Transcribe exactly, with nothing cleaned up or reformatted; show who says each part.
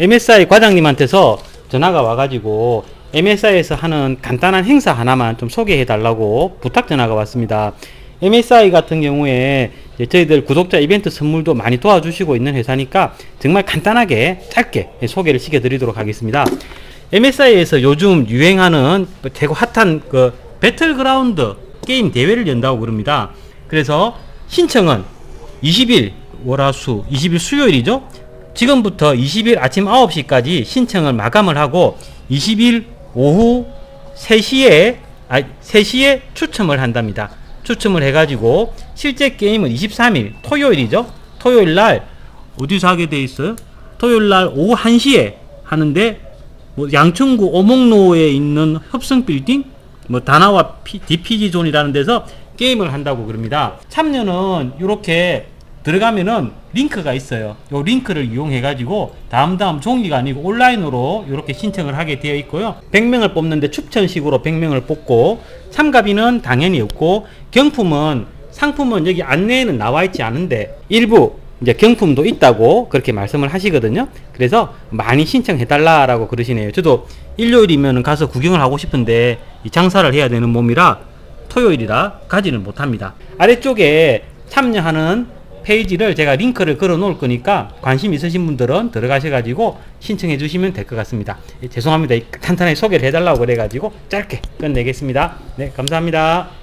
Speaker 1: 엠에스아이 과장님한테서 전화가 와가지고 엠에스아이에서 하는 간단한 행사 하나만 좀 소개해 달라고 부탁 전화가 왔습니다. 엠에스아이 같은 경우에 저희들 구독자 이벤트 선물도 많이 도와주시고 있는 회사니까 정말 간단하게 짧게 소개를 시켜 드리도록 하겠습니다. 엠에스아이에서 요즘 유행하는 되게 핫한 그 배틀그라운드 게임 대회를 연다고 그럽니다. 그래서 신청은 이십 일 월화수 이십 일 수요일이죠. 지금부터 이십 일 아침 아홉 시까지 신청을 마감을 하고 이십 일 오후 세 시에 아, 세 시에 추첨을 한답니다. 추첨을 해가지고 실제 게임은 이십삼 일 토요일이죠. 토요일날 어디서 하게 돼 있어요? 토요일날 오후 한 시에 하는데 뭐 양천구 오목로에 있는 협성빌딩 뭐 다나와 디피지 존이라는 데서 게임을 한다고 그럽니다. 참여는 이렇게 들어가면은 링크가 있어요. 요 링크를 이용해 가지고 다음 다음 종이가 아니고 온라인으로 이렇게 신청을 하게 되어 있고요. 백 명을 뽑는데 추천식으로 백 명을 뽑고 참가비는 당연히 없고 경품은 상품은 여기 안내에는 나와 있지 않은데 일부 이제 경품도 있다고 그렇게 말씀을 하시거든요. 그래서 많이 신청해 달라라고 그러시네요. 저도 일요일이면 가서 구경을 하고 싶은데 이 장사를 해야 되는 몸이라 토요일이라 가지는 못합니다. 아래쪽에 참여하는 페이지를 제가 링크를 걸어 놓을 거니까 관심 있으신 분들은 들어가셔 가지고 신청해 주시면 될 것 같습니다. 예, 죄송합니다. 간단하게 소개를 해달라고 그래 가지고 짧게 끝내겠습니다. 네, 감사합니다.